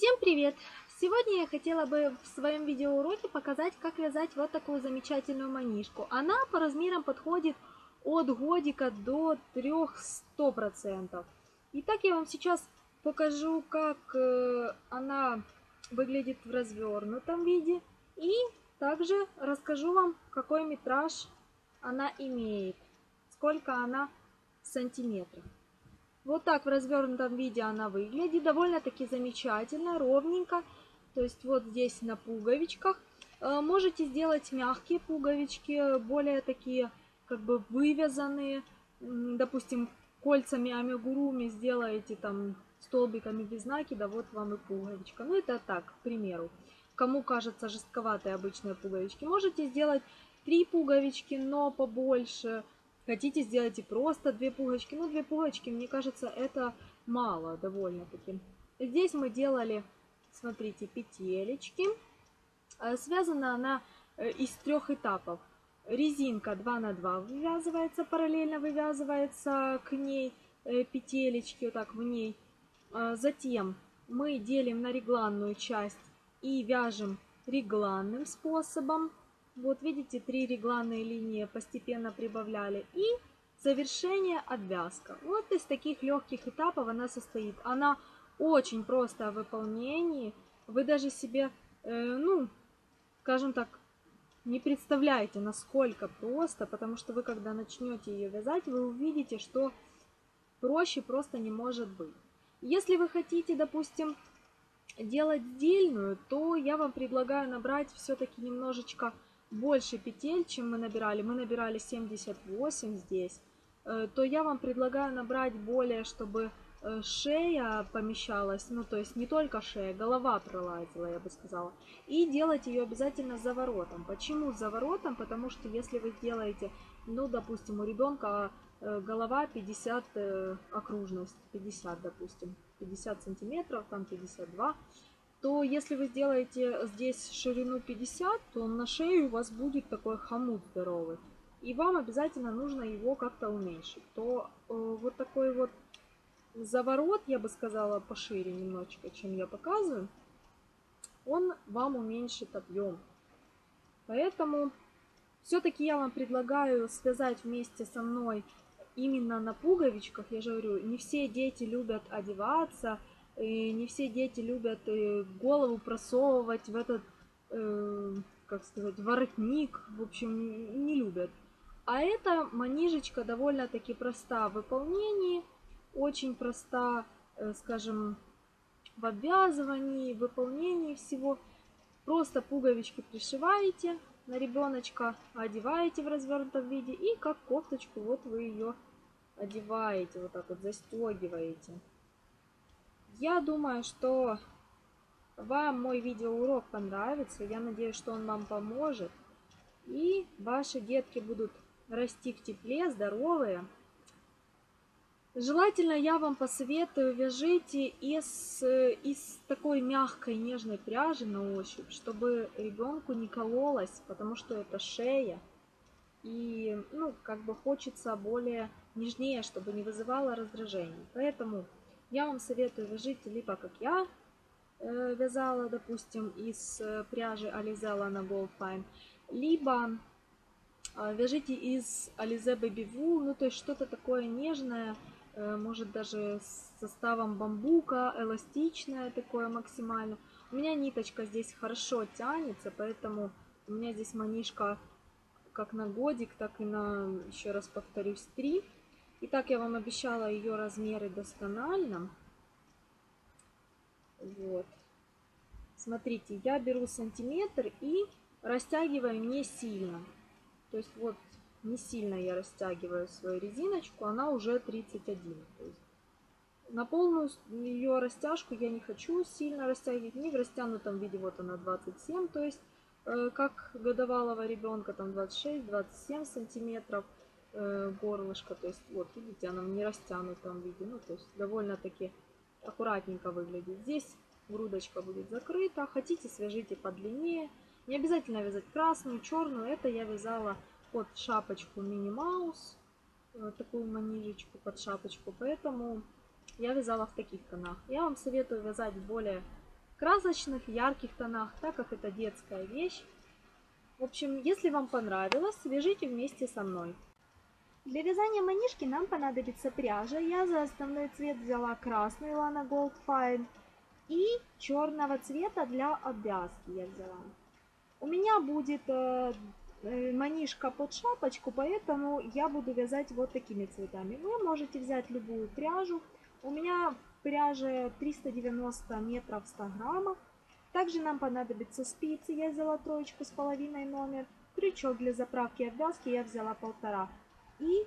Всем привет! Сегодня я хотела бы в своем видеоуроке показать, как вязать вот такую замечательную манишку. Она по размерам подходит от годика до 300%. Итак, я вам сейчас покажу, как она выглядит в развернутом виде. И также расскажу вам, какой метраж она имеет, сколько она сантиметров. Вот так в развернутом виде она выглядит. Довольно-таки замечательно, ровненько. То есть вот здесь на пуговичках. Можете сделать мягкие пуговички, более такие как бы вывязанные. Допустим, кольцами амигуруми сделаете там столбиками без накида, вот вам и пуговичка. Ну это так, к примеру. Кому кажется жестковатые обычные пуговички. Можете сделать 3 пуговички, но побольше. Хотите, сделайте просто 2 пуговички. Ну, 2 пуговички, мне кажется, это мало довольно-таки. Здесь мы делали, смотрите, петелечки. Связана она из 3 этапов. Резинка 2 на 2 вывязывается, параллельно вывязывается к ней петелечки, вот так в ней. Затем мы делим на регланную часть и вяжем регланным способом. Вот видите, 3 регланные линии постепенно прибавляли. И завершение обвязка. Вот из таких легких этапов она состоит. Она очень простая в выполнении. Вы даже себе, ну, скажем так, не представляете, насколько просто. Потому что вы, когда начнете ее вязать, вы увидите, что проще просто не может быть. Если вы хотите, допустим, делать дельную, то я вам предлагаю набрать все-таки немножечко больше петель, чем мы набирали. Мы набирали 78 здесь. То я вам предлагаю набрать более, чтобы шея помещалась. Ну, то есть не только шея, голова пролазила, я бы сказала. И делать ее обязательно с заворотом. Почему с заворотом? Потому что если вы сделаете, ну, допустим, у ребенка голова 50 окружность, 50, допустим, 50 сантиметров, там 52, то если вы сделаете здесь ширину 50, то на шее у вас будет такой хомут здоровый. И вам обязательно нужно его как-то уменьшить. То вот такой вот заворот, я бы сказала, пошире немножечко, чем я показываю, он вам уменьшит объем. Поэтому все-таки я вам предлагаю связать вместе со мной именно на пуговичках. Я же говорю, не все дети любят одеваться, и не все дети любят голову просовывать в этот, как сказать, воротник. В общем, не любят. А эта манижечка довольно-таки проста в выполнении, очень проста, скажем, в обвязывании, в выполнении всего. Просто пуговички пришиваете на ребеночка, одеваете в развернутом виде и как кофточку вот вы ее одеваете, вот так вот застегиваете. Я думаю, что вам мой видеоурок понравится. Я надеюсь, что он вам поможет. И ваши детки будут расти в тепле, здоровые. Желательно я вам посоветую, вяжите из такой мягкой нежной пряжи на ощупь, чтобы ребенку не кололось, потому что это шея. И, ну, как бы хочется более нежнее, чтобы не вызывало раздражений. Поэтому я вам советую, вяжите либо как я вязала, допустим, из пряжи Alizella на Gold Fine, либо вяжите из Alize Baby Wool, ну то есть что-то такое нежное, может даже с составом бамбука, эластичное такое максимально. У меня ниточка здесь хорошо тянется, поэтому у меня здесь манишка как на годик, так и на, еще раз повторюсь, 3. Итак, я вам обещала ее размеры досконально. Вот. Смотрите, я беру сантиметр и растягиваю не сильно. То есть вот не сильно я растягиваю свою резиночку, она уже 31. То есть на полную ее растяжку я не хочу сильно растягивать, не в растянутом виде, вот она 27, то есть как годовалого ребенка, там 26-27 сантиметров горлышко, то есть вот видите, она в нерастянутом виде, ну то есть довольно-таки аккуратненько выглядит. Здесь грудочка будет закрыта, хотите свяжите подлиннее, не обязательно вязать красную, черную, это я вязала под шапочку Мини Маус, такую манижечку под шапочку, поэтому я вязала в таких тонах. Я вам советую вязать более красочных, ярких тонах, так как это детская вещь. В общем, если вам понравилось, вяжите вместе со мной. Для вязания манишки нам понадобится пряжа. Я за основной цвет взяла красный Lana Gold Fine и черного цвета для обвязки я взяла. У меня будет манишка под шапочку, поэтому я буду вязать вот такими цветами. Вы можете взять любую пряжу. У меня в пряже 390 метров 100 граммов. Также нам понадобятся спицы. Я взяла 3,5 номер. Крючок для заправки обвязки я взяла 1,5. И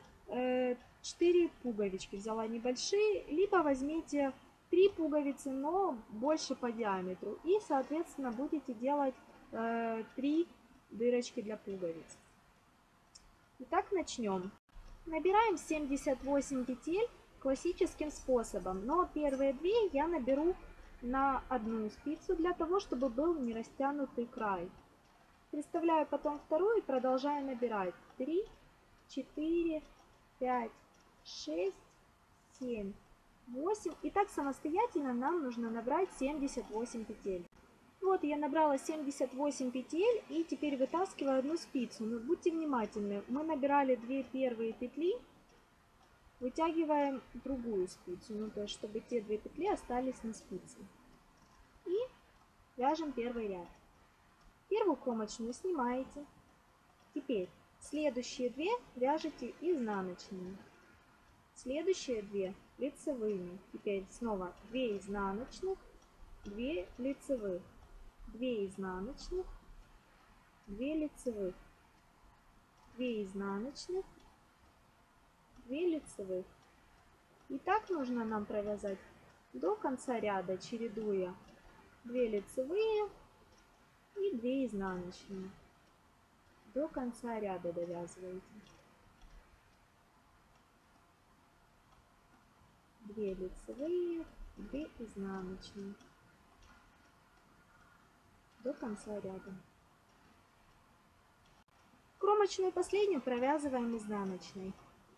4 пуговички взяла небольшие. Либо возьмите 3 пуговицы, но больше по диаметру. И, соответственно, будете делать 3 дырочки для пуговиц. Итак, начнем. Набираем 78 петель классическим способом. Но первые 2 я наберу на одну спицу, для того, чтобы был не растянутый край. Приставляю потом вторую и продолжаю набирать. 3, 4, 5, 6, 7, 8. И так самостоятельно нам нужно набрать 78 петель. Вот я набрала 78 петель и теперь вытаскиваю одну спицу. Но будьте внимательны, мы набирали 2 первые петли, вытягиваем другую спицу, ну то есть чтобы те 2 петли остались на спице. И вяжем первый ряд. Первую кромочную снимаете. Теперь следующие 2 вяжете изнаночными. Следующие 2 лицевыми. Теперь снова 2 изнаночных, 2 лицевых, 2 изнаночных, 2 лицевых, 2 изнаночных, 2 лицевых. И так нужно нам провязать до конца ряда, чередуя 2 лицевые и 2 изнаночные. До конца ряда довязываете. 2 лицевые, 2 изнаночные. До конца ряда. Кромочную последнюю провязываем изнаночной.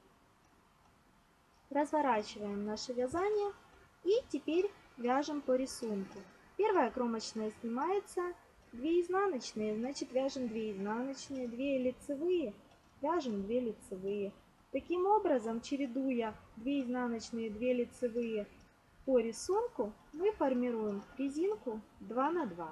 Разворачиваем наше вязание и теперь вяжем по рисунку. Первая кромочная снимается, 2 изнаночные, значит вяжем 2 изнаночные, 2 лицевые, вяжем 2 лицевые. Таким образом, чередуя 2 изнаночные, 2 лицевые по рисунку, мы формируем резинку 2 на 2.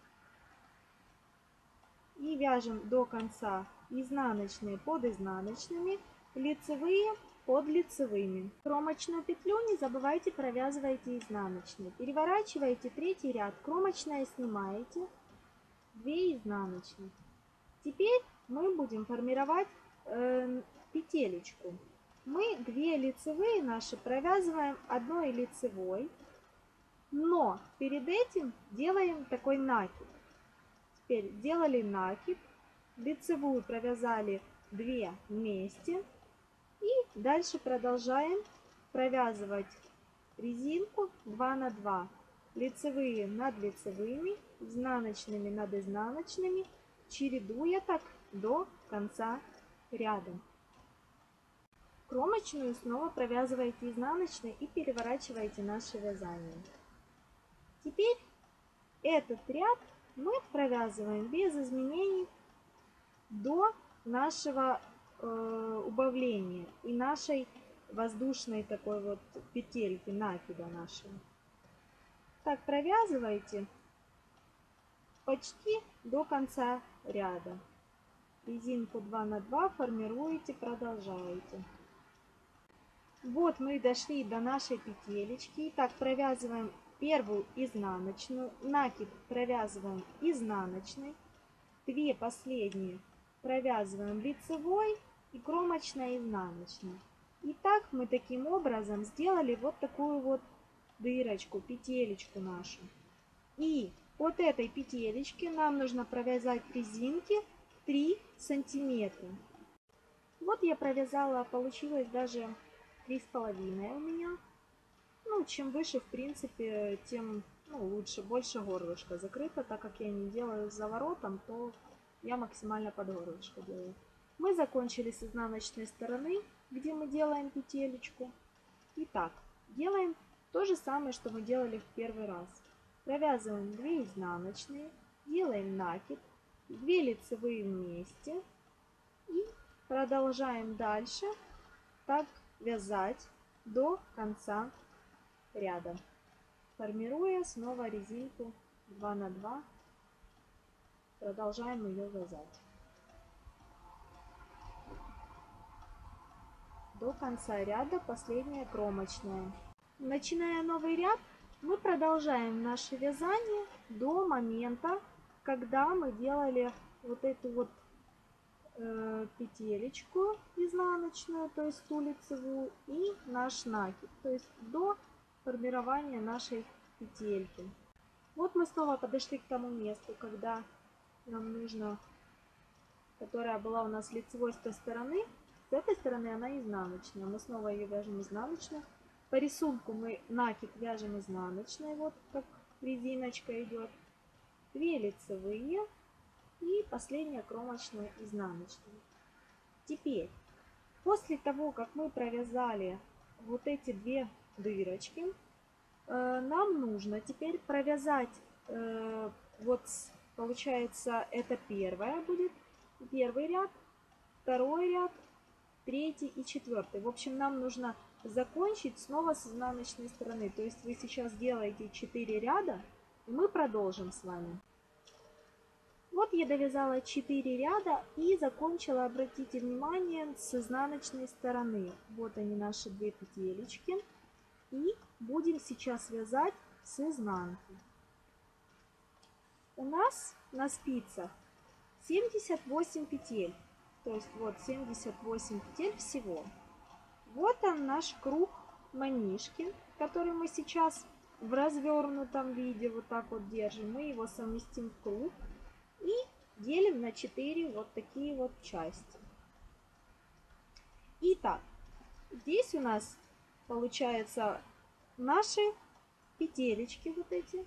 И вяжем до конца изнаночные под изнаночными, лицевые под лицевыми. Кромочную петлю не забывайте провязывайте изнаночные. Переворачиваете третий ряд, кромочная снимаете, 2 изнаночных. Теперь мы будем формировать петелечку. Мы 2 лицевые наши провязываем одной лицевой, но перед этим делаем такой накид. Теперь делали накид, лицевую провязали 2 вместе и дальше продолжаем провязывать резинку 2 на 2. Лицевые над лицевыми, изнаночными над изнаночными, чередуя так до конца ряда. Кромочную снова провязываете изнаночной и переворачиваете наше вязание. Теперь этот ряд мы провязываем без изменений до нашего убавления и нашей воздушной такой вот петельки накида нашего. Так провязывайте почти до конца ряда. Резинку 2 на 2 формируете, продолжаете. Вот мы дошли до нашей петелечки. Итак, провязываем первую изнаночную, накид провязываем изнаночной, 2 последние провязываем лицевой и кромочная изнаночная. И так мы таким образом сделали вот такую вот дырочку, петелечку нашу. И от этой петелечки нам нужно провязать резинки 3 сантиметра. Вот я провязала, получилось даже 3,5 у меня. Ну, чем выше, в принципе, тем лучше, больше горлышко закрыто. Так как я не делаю с заворотом, то я максимально под горлышко делаю. Мы закончили с изнаночной стороны, где мы делаем петелечку. Итак, делаем то же самое, что мы делали в первый раз. Провязываем 2 изнаночные, делаем накид, 2 лицевые вместе и продолжаем дальше так вязать до конца ряда, формируя снова резинку 2 на 2. Продолжаем ее вязать до конца ряда, последняя кромочная. Начиная новый ряд, мы продолжаем наше вязание до момента, когда мы делали вот эту вот петелечку изнаночную, то есть ту лицевую, и наш накид, то есть до формирования нашей петельки. Вот мы снова подошли к тому месту, когда нам нужно, которая была у нас лицевой с той стороны. С этой стороны она изнаночная. Мы снова ее вяжем изнаночной. По рисунку мы накид вяжем изнаночной, вот как резиночка идет. 2 лицевые и последняя кромочная изнаночная. Теперь, после того, как мы провязали вот эти 2 дырочки, нам нужно теперь провязать, вот получается, это первая будет, первый ряд, второй ряд, третий и четвертый. В общем, нам нужно закончить снова с изнаночной стороны. То есть вы сейчас делаете 4 ряда, и мы продолжим с вами. Вот я довязала 4 ряда и закончила, обратите внимание, с изнаночной стороны. Вот они, наши 2 петелечки. И будем сейчас вязать с изнанки. У нас на спицах 78 петель. То есть вот 78 петель всего. Вот он, наш круг манишки, который мы сейчас в развернутом виде вот так вот держим. Мы его совместим в круг и делим на 4 вот такие вот части. Итак, здесь у нас получается наши петелечки вот эти.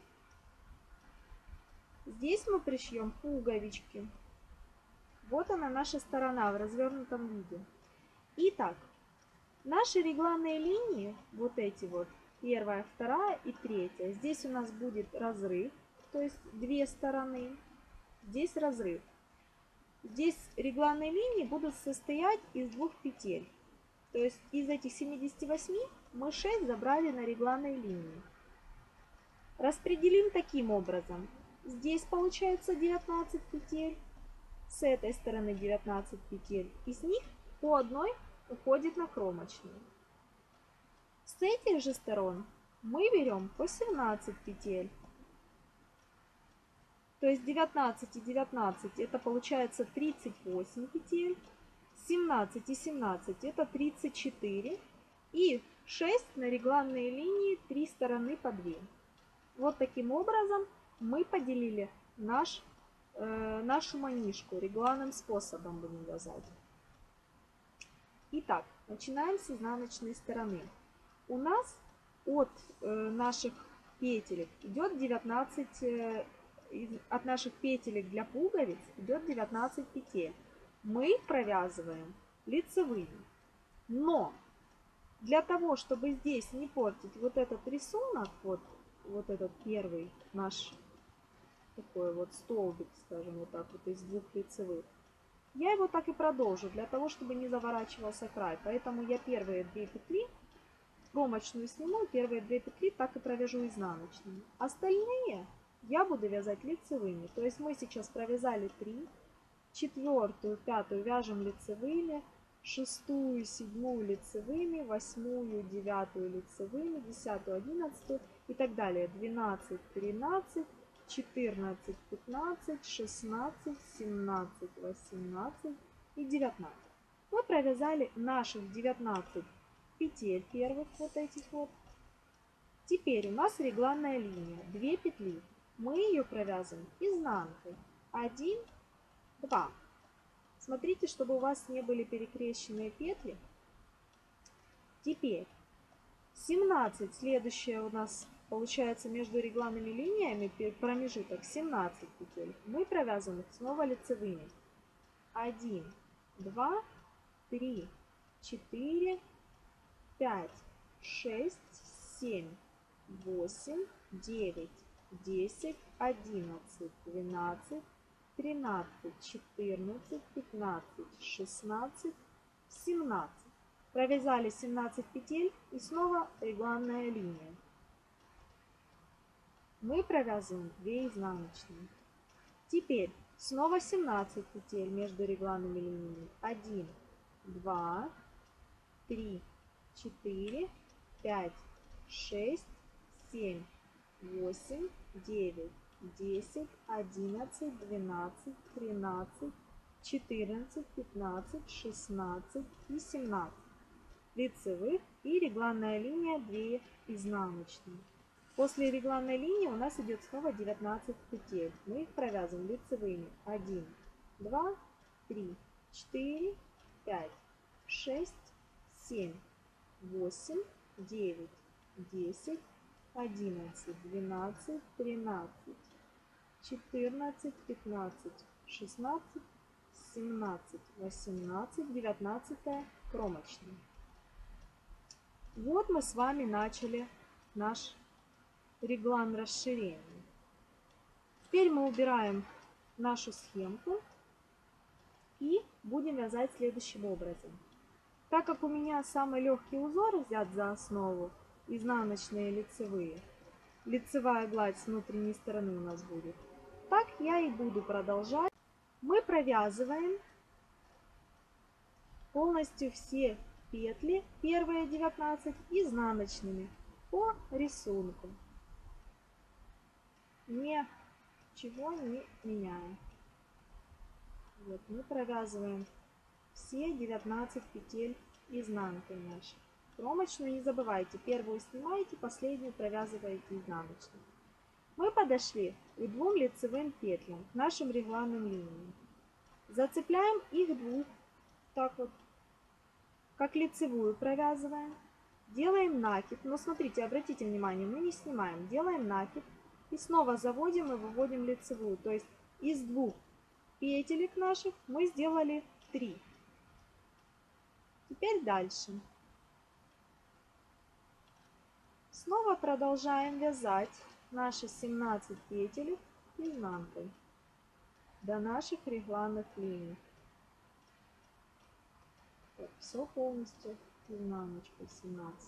Здесь мы пришьем пуговички. Вот она, наша сторона в развернутом виде. Итак, наши регланные линии, вот эти вот, первая, вторая и третья. Здесь у нас будет разрыв, то есть 2 стороны. Здесь разрыв. Здесь регланные линии будут состоять из 2 петель. То есть из этих 78 мы 6 забрали на регланной линии. Распределим таким образом. Здесь получается 19 петель. С этой стороны 19 петель. Из них по одной уходит на кромочную. С этих же сторон мы берем по 17 петель. То есть 19 и 19 это получается 38 петель. 17 и 17 это 34. И 6 на регланные линии, 3 стороны по 2. Вот таким образом мы поделили нашу манишку. Регланным способом будем вязать. Итак, начинаем с изнаночной стороны. У нас от наших петелек идет 19, от наших петелек для пуговиц идет 19 петель. Мы их провязываем лицевыми. Но для того, чтобы здесь не портить вот этот рисунок, вот этот первый наш такой вот столбик, скажем, вот так вот из 2 лицевых, я его так и продолжу, для того, чтобы не заворачивался край. Поэтому я первые 2 петли, кромочную сниму, первые 2 петли так и провяжу изнаночными. Остальные я буду вязать лицевыми. То есть мы сейчас провязали 3, 4-ю, 5-ю вяжем лицевыми, 6-ю, 7-ю лицевыми, 8-ю, 9-ю лицевыми, 10-ю, 11-ю и так далее. 12, 13, 14, 15, 16, 17, 18 и 19. Мы провязали наших 19 петель первых вот этих вот. Теперь у нас регланная линия, 2 петли. Мы ее провязываем изнанкой. 1, 2. Смотрите, чтобы у вас не были перекрещенные петли. Теперь 17, следующая у нас получается между регланными линиями промежуток 17 петель. Мы провязываем их снова лицевыми. 1, 2, 3, 4, 5, 6, 7, 8, 9, 10, 11, 12, 13, 14, 15, 16, 17. Провязали 17 петель и снова регланная линия. Мы провязываем 2 изнаночные. Теперь снова 17 петель между регланными линиями. 1, 2, 3, 4, 5, 6, 7, 8, 9, 10, 11, 12, 13, 14, 15, 16 и 17 лицевых и регланная линия 2 изнаночные. После регланной линии у нас идет снова 19 петель. Мы их провязываем лицевыми. 1, 2, 3, 4, 5, 6, 7, 8, 9, 10, 11, 12, 13, 14, 15, 16, 17, 18, 19 кромочная. Вот мы с вами начали наш реглан расширения. Теперь мы убираем нашу схемку и будем вязать следующим образом. Так как у меня самый легкий узор взят за основу, изнаночные и лицевые, лицевая гладь с внутренней стороны у нас будет, так я и буду продолжать. Мы провязываем полностью все петли, первые 19, изнаночными по рисунку. Ничего не меняем. Вот, мы провязываем все 19 петель изнанкой нашей. Кромочную не забывайте, первую снимаете, последнюю провязываете изнаночной. Мы подошли к 2 лицевым петлям, к нашим регланным линиям. Зацепляем их двух, так вот, как лицевую провязываем. Делаем накид, но смотрите, обратите внимание, мы не снимаем, делаем накид. И снова заводим и выводим лицевую. То есть из 2 петелек наших мы сделали 3. Теперь дальше. Снова продолжаем вязать наши 17 петелек изнанкой до наших регланных линий. Так, все полностью изнаночкой 17.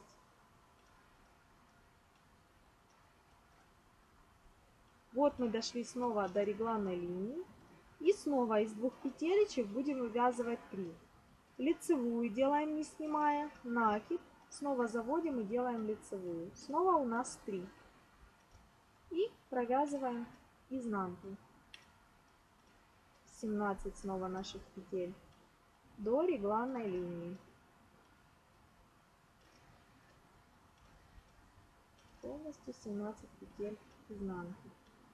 Вот мы дошли снова до регланной линии. И снова из 2 петелечек будем вывязывать 3. Лицевую делаем не снимая, накид. Снова заводим и делаем лицевую. Снова у нас 3. И провязываем изнанку. 17 снова наших петель до регланной линии. Полностью 17 петель изнанки.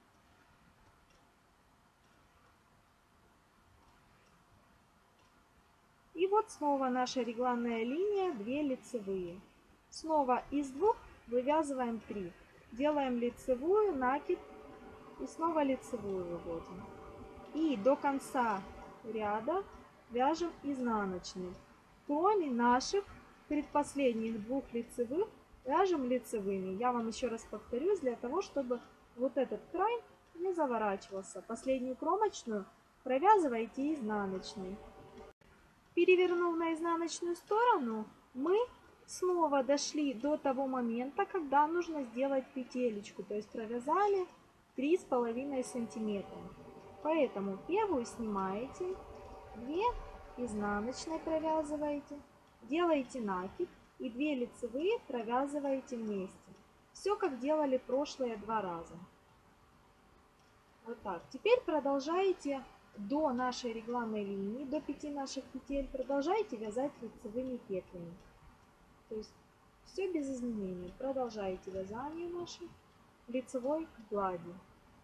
И вот снова наша регланная линия, 2 лицевые. Снова из 2 вывязываем 3. Делаем лицевую, накид и снова лицевую выводим. И до конца ряда вяжем изнаночный. Кроме наших предпоследних 2 лицевых вяжем лицевыми. Я вам еще раз повторюсь, для того, чтобы вот этот край не заворачивался. Последнюю кромочную провязывайте изнаночной. Перевернув на изнаночную сторону, мы снова дошли до того момента, когда нужно сделать петелечку. То есть провязали 3,5 сантиметра. Поэтому первую снимаете, 2 изнаночной провязываете, делаете накид и 2 лицевые провязываете вместе. Все как делали прошлые 2 раза. Вот так. Теперь продолжаете до нашей регланной линии, до 5 наших петель, продолжайте вязать лицевыми петлями. То есть все без изменений. Продолжайте вязание нашей лицевой глади.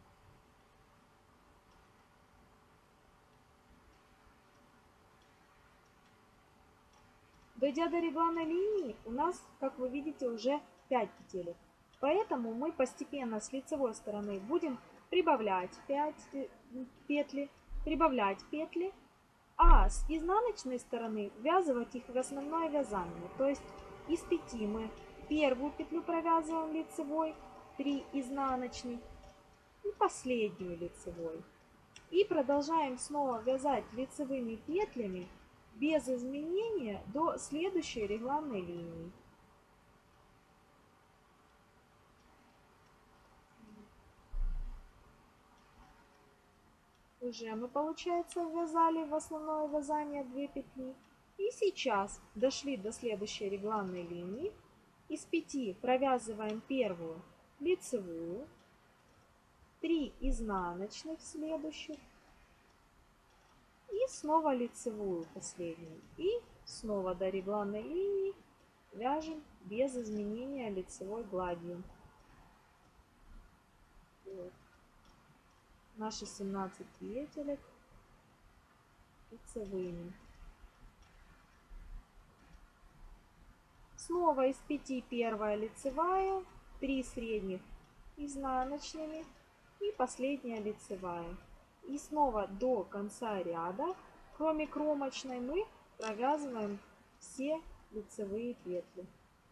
Дойдя до регланной линии, у нас, как вы видите, уже 5 петелек. Поэтому мы постепенно с лицевой стороны будем прибавлять 5 петли, прибавлять петли, а с изнаночной стороны ввязывать их в основное вязание. То есть из 5 мы первую петлю провязываем лицевой, 3 изнаночных, последнюю лицевой. И продолжаем снова вязать лицевыми петлями без изменения до следующей регланной линии. Уже мы, получается, ввязали в основное вязание 2 петли. И сейчас дошли до следующей регланной линии. Из 5 провязываем первую лицевую, 3 изнаночных следующих и снова лицевую последнюю. И снова до регланной линии вяжем без изменения лицевой гладью. Вот. Наши 17 петелек лицевыми. Снова из 5 первая лицевая, 3 средних изнаночными и последняя лицевая. И снова до конца ряда, кроме кромочной, мы провязываем все лицевые петли.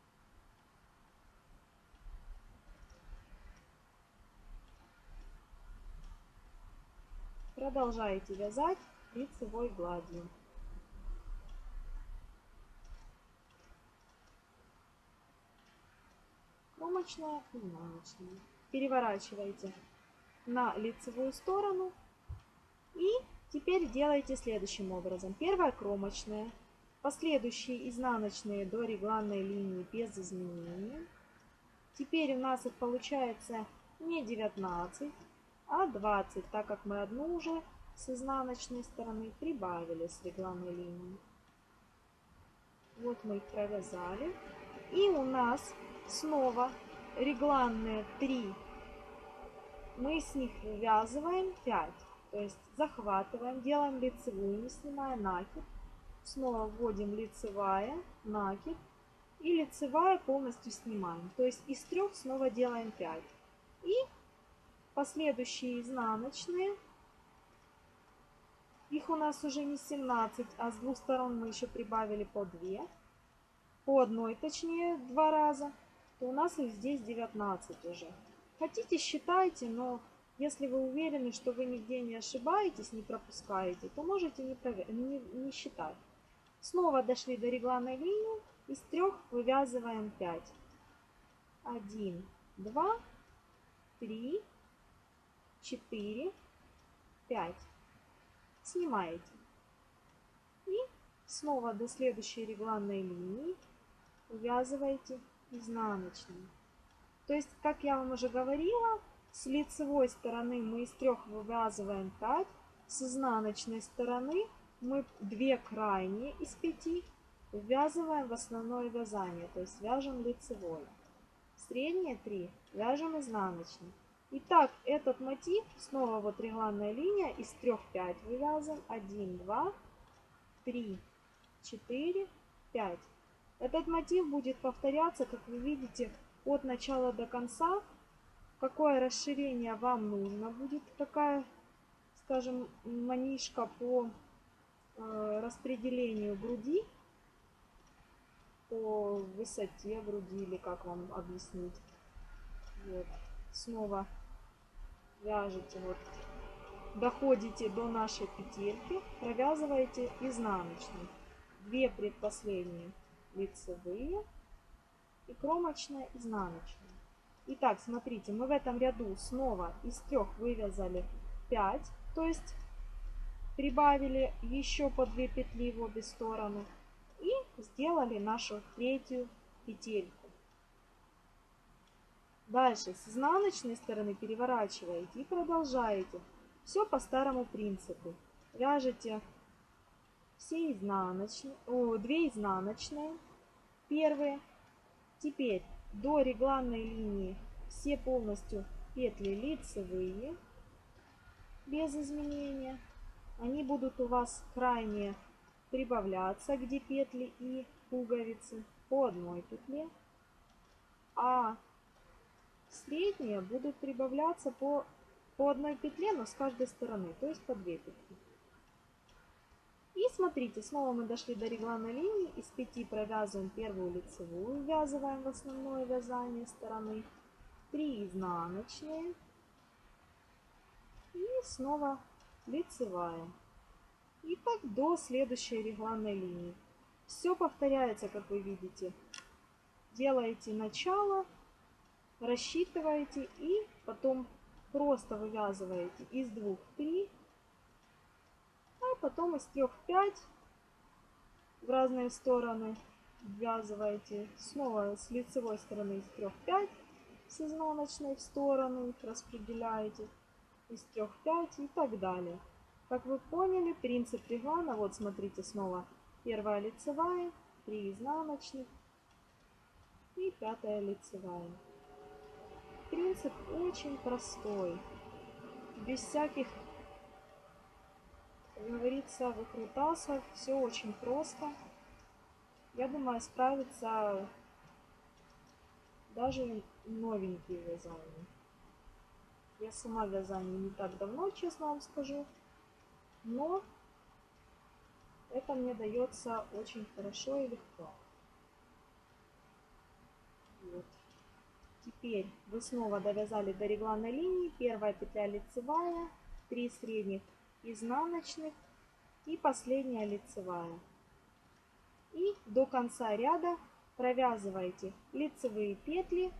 Продолжаете вязать лицевой гладью. Кромочная, изнаночная. Переворачиваете на лицевую сторону. И теперь делайте следующим образом. Первая кромочная, последующие изнаночные до регланной линии без изменения. Теперь у нас их получается не 19, а 20, так как мы одну уже с изнаночной стороны прибавили с регланной линии. Вот мы их провязали. И у нас снова регланные 3. Мы с них вывязываем 5. То есть захватываем, делаем лицевую, не снимая накид. Снова вводим лицевая, накид. И лицевая полностью снимаем. То есть из 3 снова делаем 5. И последующие изнаночные. Их у нас уже не 17, а с двух сторон мы еще прибавили по 2. По одной, точнее, 2 раза. То у нас их здесь 19 уже. Хотите, считайте, но если вы уверены, что вы нигде не ошибаетесь, не пропускаете, то можете не считать. Снова дошли до регланной линии. Из 3 вывязываем 5. 1, 2, 3, 4, 5. Снимаете. И снова до следующей регланной линии увязываете изнаночную. То есть, как я вам уже говорила, с лицевой стороны мы из 3 вывязываем 5, с изнаночной стороны мы 2 крайние из 5 ввязываем в основное вязание, то есть вяжем лицевой. Средние 3 вяжем изнаночной. Итак, этот мотив, снова вот регланная линия, из 3 5 вывязываем, 1, 2, 3, 4, 5. Этот мотив будет повторяться, как вы видите, от начала до конца. Какое расширение вам нужно будет, какая, скажем, манишка по распределению груди, по высоте груди, или как вам объяснить. Вот. Снова вяжете, вот, доходите до нашей петельки, провязываете изнаночной. 2 предпоследние лицевые и кромочная изнаночная. Итак, смотрите, мы в этом ряду снова из 3 вывязали 5, то есть прибавили еще по 2 петли в обе стороны и сделали нашу 3-ю петельку. Дальше с изнаночной стороны переворачиваете и продолжаете. Все по старому принципу. Вяжете все изнаночные, 2 изнаночные первые. Теперь до регланной линии все полностью петли лицевые без изменения. Они будут у вас крайне прибавляться, где петли и пуговицы, по одной петле. А средние будут прибавляться по одной петле, но с каждой стороны, то есть по 2 петли. И смотрите, снова мы дошли до регланной линии, из 5 провязываем первую лицевую, ввязываем в основное вязание стороны, 3 изнаночные, и снова лицевая. И так до следующей регланной линии. Все повторяется, как вы видите. Делаете начало, рассчитываете и потом просто вывязываете из 2 в 3, а потом из 3 в 5 в разные стороны ввязываете. Снова с лицевой стороны из 3 в 5, с изнаночной в сторону их распределяете, из 3 в 5 и так далее. Как вы поняли, принцип реглана, вот смотрите, снова первая лицевая, 3 изнаночных и 5 лицевая. Принцип очень простой, без всяких, как говорится, выкрутасов, все очень просто. Я думаю, справится даже новенькие вязания. Я сама вязание не так давно, честно вам скажу, но это мне дается очень хорошо и легко. Вот. Теперь вы снова довязали до регланной линии, первая петля лицевая, 3 средних изнаночных и последняя лицевая. И до конца ряда провязываете лицевые петли,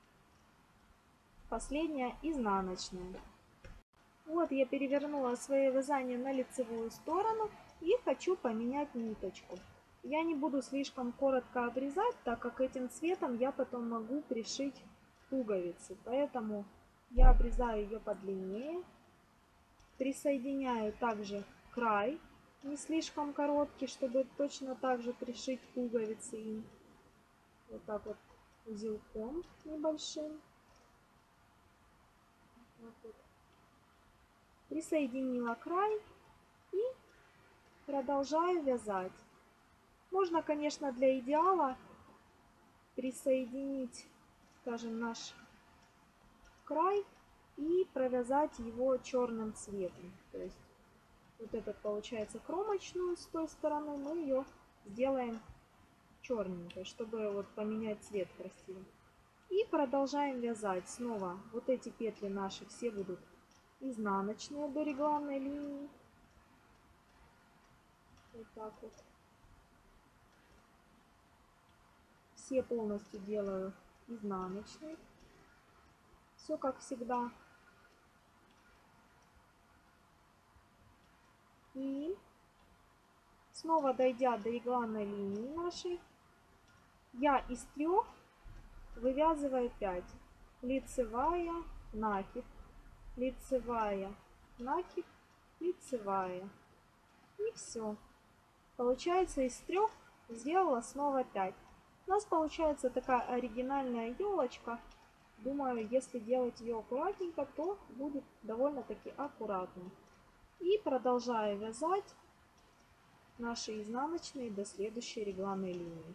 последняя изнаночная. Вот я перевернула свое вязание на лицевую сторону и хочу поменять ниточку. Я не буду слишком коротко обрезать, так как этим цветом я потом могу пришить пуговицы. Поэтому я обрезаю ее подлиннее. Присоединяю также край, не слишком короткий, чтобы точно так же пришить пуговицы им. Вот так вот узелком небольшим. Вот тут. Присоединила край и продолжаю вязать. Можно, конечно, для идеала присоединить, скажем, наш край и провязать его черным цветом. То есть вот этот получается кромочную с той стороны, мы ее сделаем черненькой, чтобы вот поменять цвет красиво. И продолжаем вязать. Снова вот эти петли наши все будут изнаночные до регланной линии. Вот так вот. Все полностью делаю изнаночные. Все как всегда. И снова дойдя до регланной линии нашей, я из 3 вывязываю 5. Лицевая, накид, лицевая, накид, лицевая. И все. Получается из 3 сделала снова 5. У нас получается такая оригинальная елочка. Думаю, если делать ее аккуратненько, то будет довольно-таки аккуратно. И продолжаю вязать наши изнаночные до следующей регланной линии.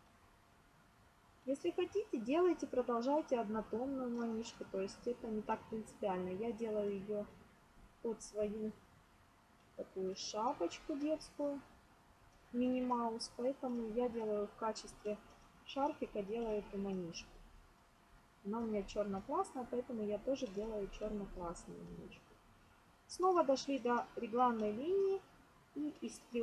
Если хотите, делайте, продолжайте однотонную манишку, то есть это не так принципиально. Я делаю ее под свою такую шапочку детскую, мини-маус, поэтому я делаю в качестве шарфика, делаю эту манишку. Она у меня черно-красная, поэтому я тоже делаю черно-красную манишку. Снова дошли до регланной линии и из 3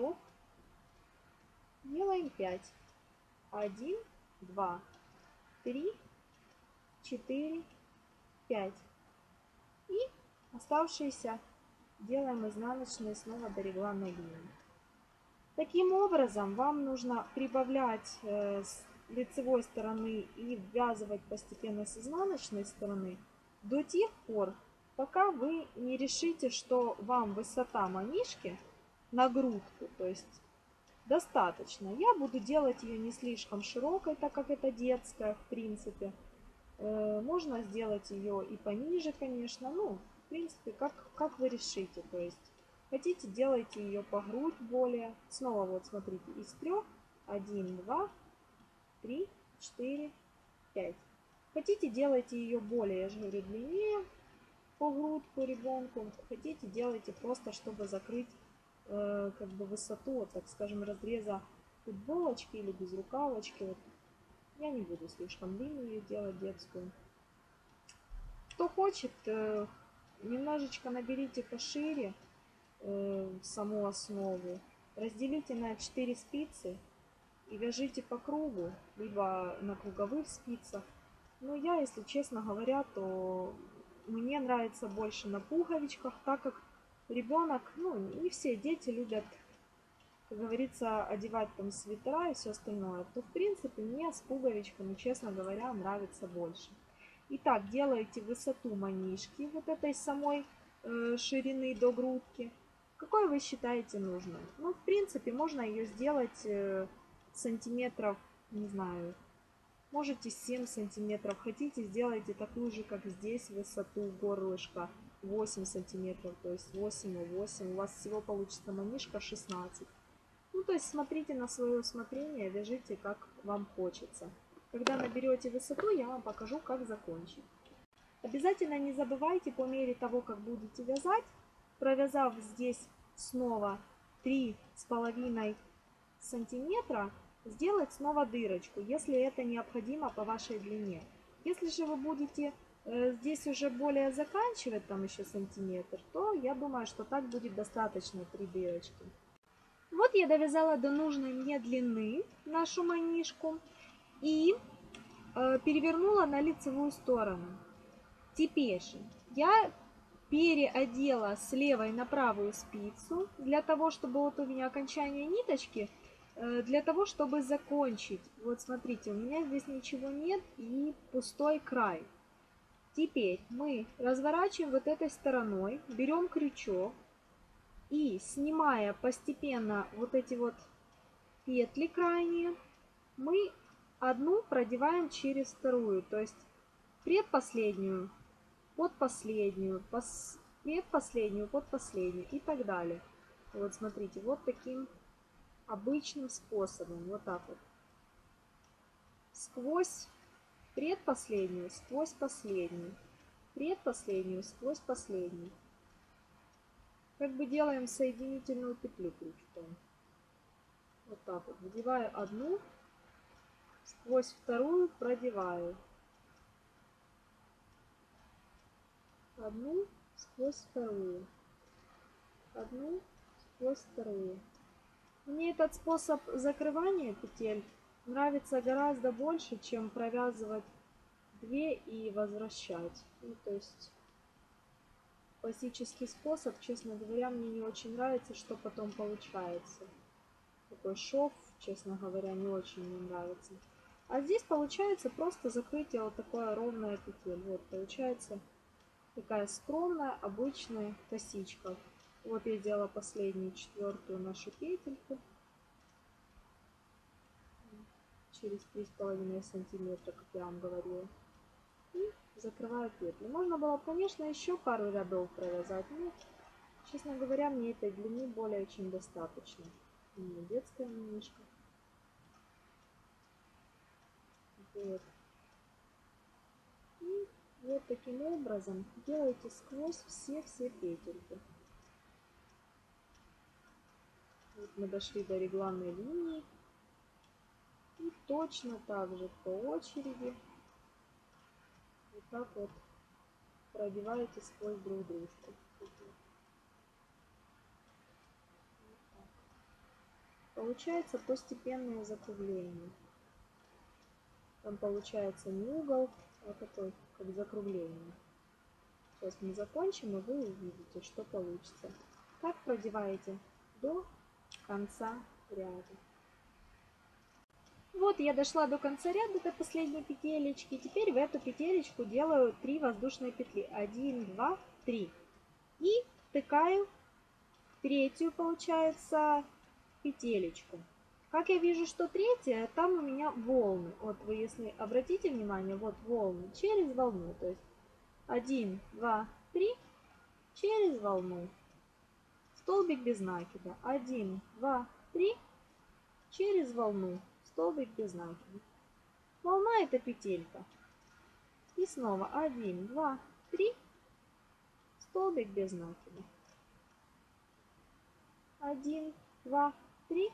делаем 5. 1, 2, 3, 4, 5. И оставшиеся делаем изнаночные снова до регланной линии. Таким образом, вам нужно прибавлять с лицевой стороны и ввязывать постепенно с изнаночной стороны до тех пор, пока вы не решите, что вам высота манишки на грудку, то есть достаточно. Я буду делать ее не слишком широкой, так как это детская, в принципе. Можно сделать ее и пониже, конечно. Ну, в принципе, как вы решите. То есть, хотите, делайте ее по грудь более. Снова вот смотрите, из 3. 1, 2, 3, 4, 5. Хотите, делайте ее более, я же говорю, длиннее по грудку ребенку. Хотите, делайте просто, чтобы закрыть как бы высоту, так скажем, разреза футболочки или безрукавочки. Вот. Я не буду слишком длинную делать детскую. Кто хочет, немножечко немножечко наберите пошире саму основу, разделите на 4 спицы и вяжите по кругу, либо на круговых спицах. Но я, если честно говоря, то мне нравится больше на пуговичках, так как ребенок, ну, не все дети любят, как говорится, одевать там свитера и все остальное, то в принципе мне с пуговичками, честно говоря, нравится больше. Итак, делаете высоту манишки вот этой самой ширины до грудки. Какой вы считаете нужным? Ну, в принципе, можно ее сделать сантиметров, не знаю, можете 7 сантиметров. Хотите, сделайте такую же, как здесь, высоту горлышка 8 сантиметров, то есть 8 и 8. У вас всего получится манишка 16. Ну, то есть смотрите на свое усмотрение, вяжите как вам хочется. Когда наберете высоту, я вам покажу, как закончить. Обязательно не забывайте по мере того, как будете вязать, провязав здесь снова 3,5 сантиметра, сделать снова дырочку, если это необходимо по вашей длине. Если же вы будете здесь уже более заканчивать, там еще сантиметр, то я думаю, что так будет достаточно 3 дырочки. Вот я довязала до нужной мне длины нашу манишку и перевернула на лицевую сторону. Теперь же я переодела с левой на правую спицу, для того, чтобы вот у меня окончание ниточки, для того, чтобы закончить. Вот смотрите, у меня здесь ничего нет и пустой край. Теперь мы разворачиваем вот этой стороной, берем крючок и, снимая постепенно вот эти вот петли крайние, мы одну продеваем через вторую, то есть предпоследнюю под последнюю, предпоследнюю под последнюю и так далее. Вот смотрите, вот таким обычным способом, вот так вот. Сквозь предпоследнюю, сквозь последнюю, предпоследнюю, сквозь последнюю. Как бы делаем соединительную петлю крючком. Вот так вот. Вдеваю одну, сквозь вторую продеваю. Одну сквозь вторую. Одну сквозь вторую. Мне этот способ закрывания петель нравится гораздо больше, чем провязывать 2 и возвращать. Ну, то есть классический способ, честно говоря, мне не очень нравится, что потом получается. Такой шов, честно говоря, не очень мне нравится. А здесь получается просто закрытие вот такое ровное петель. Вот получается такая скромная обычная косичка. Вот я сделала последнюю, 4-ю нашу петельку через 3,5 сантиметра, как я вам говорила. И закрываю петли. Можно было, конечно, еще пару рядов провязать, но, честно говоря, мне этой длины более чем достаточно. У меня детская манишка. Вот. И вот таким образом делайте сквозь все петельки. Вот мы дошли до регланной линии. И точно так же по очереди вот так вот продеваете сквозь друг дружку. Вот получается постепенное закругление. Там получается не угол, а такой, как закругление. Сейчас мы закончим, и вы увидите, что получится. Так продеваете до конца ряда. Вот я дошла до конца ряда, до последней петелечки. Теперь в эту петелечку делаю 3 воздушные петли. 1, 2, 3. И втыкаю третью, получается, петелечку. Как я вижу, что третья, там у меня волны. Вот вы, если обратите внимание, вот волны через волну. То есть 1, 2, 3 через волну. Столбик без накида. 1, 2, 3 через волну. Столбик без накида. Волна — это петелька. И снова 1, 2, 3. Столбик без накида. 1, 2, 3.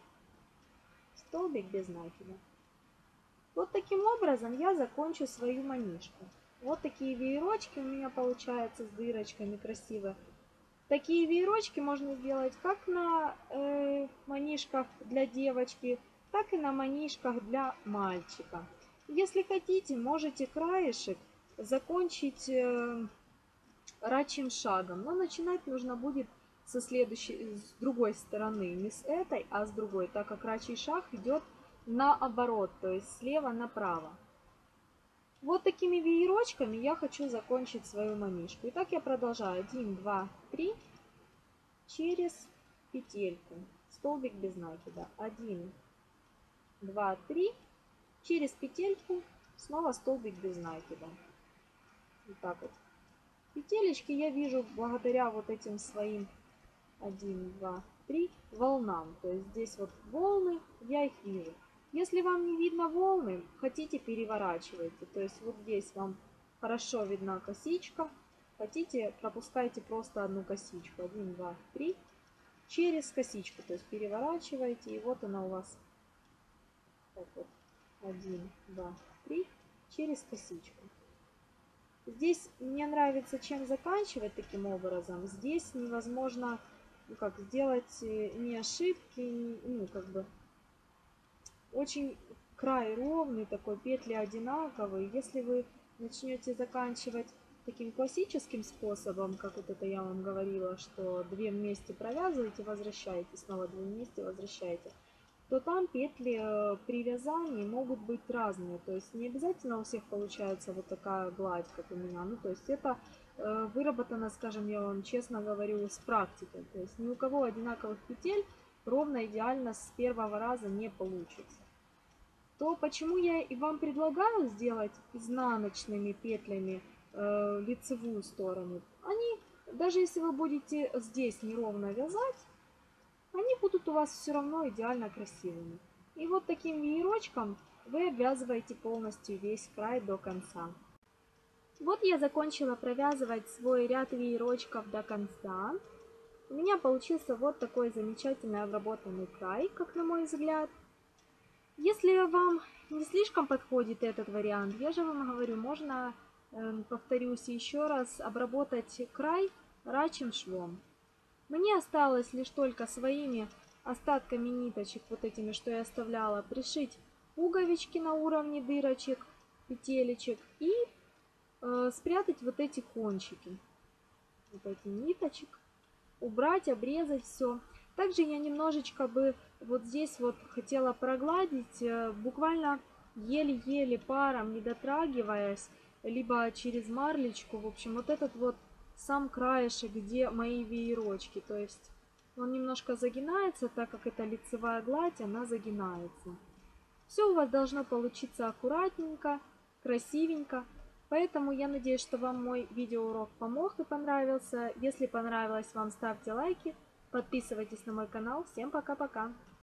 Столбик без накида. Вот таким образом я закончу свою манишку. Вот такие веерочки у меня получаются с дырочками красивые. Такие веерочки можно сделать как на манишках для девочки, так и на манишках для мальчика. Если хотите, можете краешек закончить рачьим шагом, но начинать нужно будет с другой стороны, не с этой, а с другой, так как рачий шаг идет наоборот, то есть слева направо. Вот такими веерочками я хочу закончить свою манишку. Итак, я продолжаю. 1, 2, 3 через петельку. Столбик без накида. 1, 2, 3 через петельку. Снова столбик без накида. Вот так вот. Петелечки я вижу благодаря вот этим своим 1, 2, 3 волнам. То есть здесь вот волны, я их вижу. Если вам не видно волны, хотите, переворачивайте. То есть вот здесь вам хорошо видна косичка. Хотите, пропускайте просто одну косичку. 1, 2, 3 через косичку. То есть переворачиваете, и вот она у вас. Так вот. 1, 2, 3 через косичку. Здесь мне нравится, чем заканчивать таким образом. Здесь невозможно сделать ни ошибки, очень край ровный, такой петли одинаковые. Если вы начнете заканчивать таким классическим способом, как вот это я вам говорила, что 2 вместе провязываете, возвращаете, снова 2 вместе возвращаете, то там петли при вязании могут быть разные. То есть не обязательно у всех получается вот такая гладь, как у меня. То есть это выработано, скажем, я вам честно говорю, с практикой. То есть ни у кого одинаковых петель ровно идеально с первого раза не получится. То почему я и вам предлагаю сделать изнаночными петлями лицевую сторону. Они, даже если вы будете здесь неровно вязать, они будут у вас все равно идеально красивыми. И вот таким веерочком вы обвязываете полностью весь край до конца. Вот я закончила провязывать свой ряд веерочков до конца. У меня получился вот такой замечательный обработанный край, как на мой взгляд. Если вам не слишком подходит этот вариант, я же вам говорю, можно, повторюсь еще раз, обработать край рачьим швом. Мне осталось лишь только своими остатками ниточек, вот этими, что я оставляла, пришить пуговички на уровне дырочек, петелечек и спрятать вот эти кончики, вот эти ниточек, убрать, обрезать все. Также я немножечко бы вот здесь вот хотела прогладить, буквально еле-еле паром, не дотрагиваясь, либо через марлечку. В общем, вот этот вот сам краешек, где мои веерочки. То есть он немножко загинается, так как это лицевая гладь, она загинается. Все у вас должно получиться аккуратненько, красивенько. Поэтому я надеюсь, что вам мой видеоурок помог и понравился. Если понравилось вам, ставьте лайки, подписывайтесь на мой канал. Всем пока-пока!